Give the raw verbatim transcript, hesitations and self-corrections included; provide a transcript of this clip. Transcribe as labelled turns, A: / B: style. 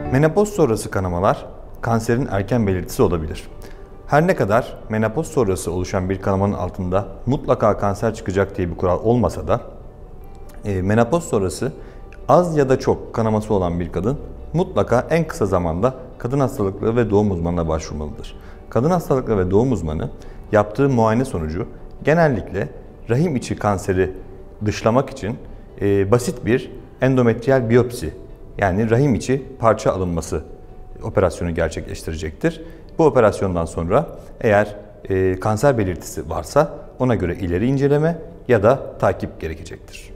A: Menopoz sonrası kanamalar kanserin erken belirtisi olabilir. Her ne kadar menopoz sonrası oluşan bir kanamanın altında mutlaka kanser çıkacak diye bir kural olmasa da e, menopoz sonrası az ya da çok kanaması olan bir kadın mutlaka en kısa zamanda kadın hastalıkları ve doğum uzmanına başvurmalıdır. Kadın hastalıkları ve doğum uzmanı yaptığı muayene sonucu genellikle rahim içi kanseri dışlamak için e, basit bir endometriyal biyopsi, yani rahim içi parça alınması operasyonu gerçekleştirecektir. Bu operasyondan sonra eğer e, kanser belirtisi varsa ona göre ileri inceleme ya da takip gerekecektir.